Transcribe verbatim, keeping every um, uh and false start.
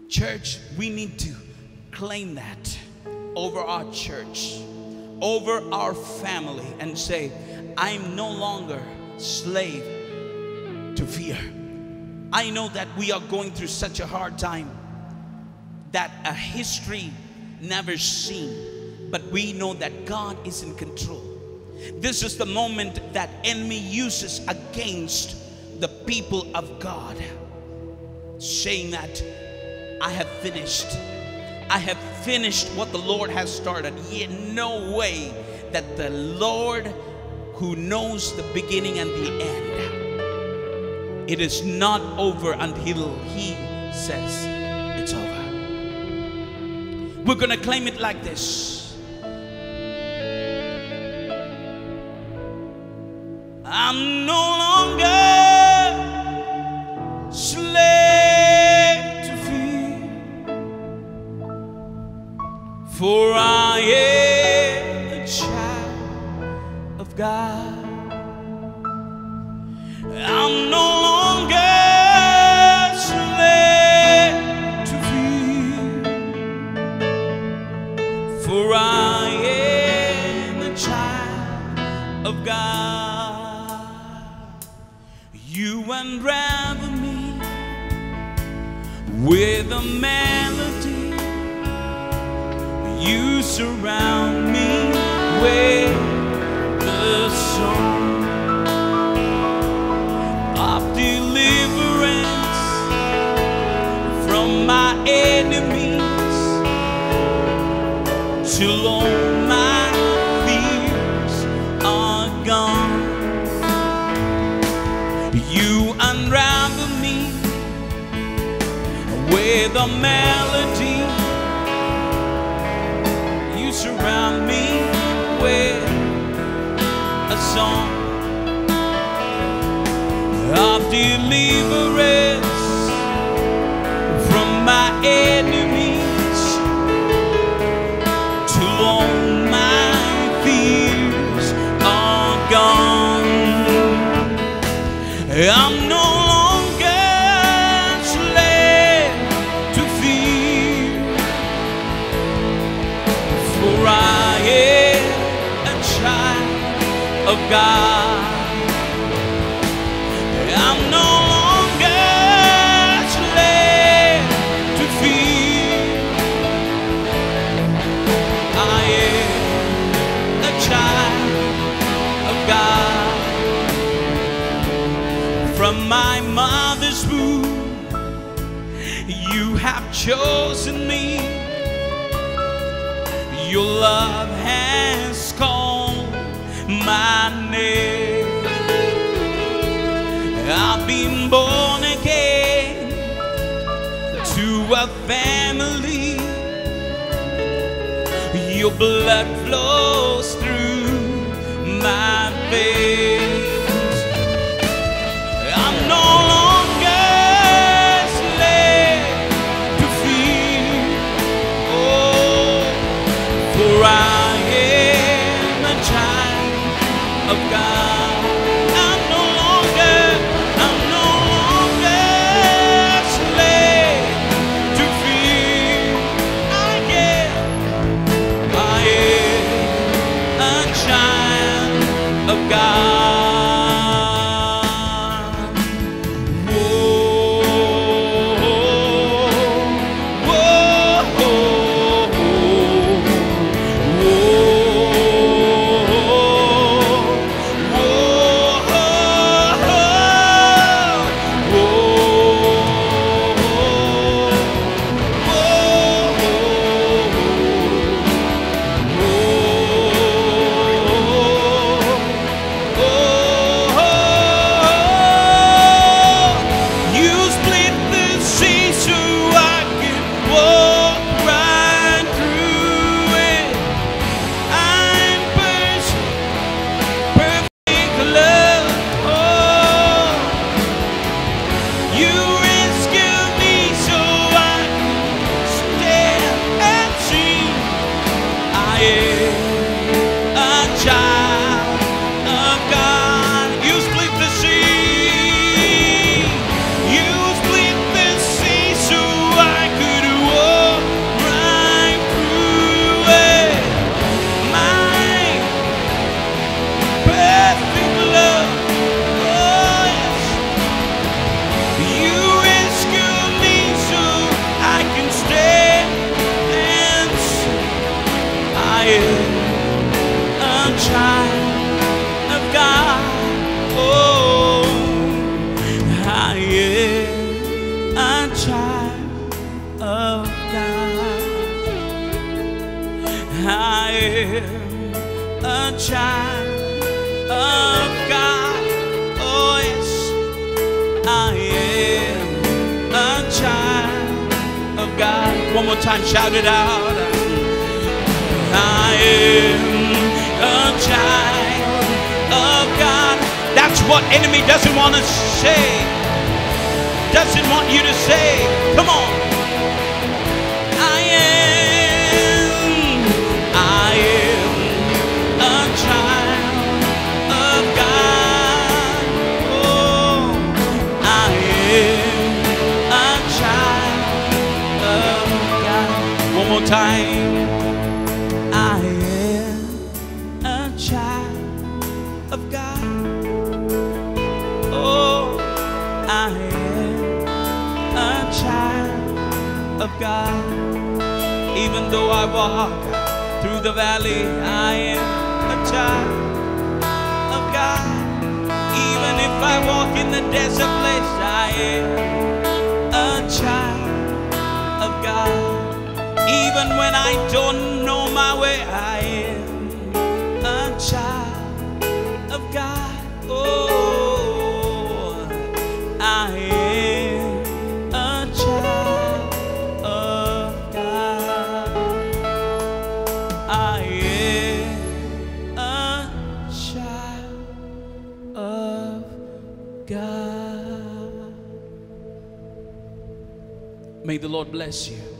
Church, we need to claim that over our church, over our family, and say, I'm no longer slave to fear. I know that we are going through such a hard time that a history never seen, but we know that God is in control. This is the moment that enemy uses against the people of God, saying that I have finished. I have finished what the Lord has started. Yet no way that the Lord, who knows the beginning and the end, it is not over until He says it's over. We're gonna claim it like this. I'm no longer slave to fear, for I am a child of God. I'm no longer slave to fear, for I am a child of God. You unravel me with a melody. You surround me with the song of deliverance from my enemies, till all my fears are gone. You unravel me with a melody. You surround me with a song of deliverance from my enemies, till all my fears are gone. I'm no longer slave to fear, for I am a child of God. I'm no longer slave to fear. I am a child of God. From my mother's womb, you have chosen me. Your love has called my name. I've been born again to a family. Your blood flows through my veins. I'm no longer slave to fear, oh, for I am a child of God. I'm no longer, I'm no longer slave to fear. I am, I am a child of God. am a child of God. Oh yes, I am a child of God. One more time, shout it out. I am a child of God. That's what enemy doesn't want to say. Doesn't want you to say. Come on. I am, I am a child of God. Oh, I am a child of God. One more time. I am a child of God. Oh, I am a child of God. Even though I walk through the valley, I am a child of God. Even if I walk in the desert place, I am a child of God. Even when I don't know my way, I am a child of God. Oh, I am a child of God. I am a child of God. May the Lord bless you.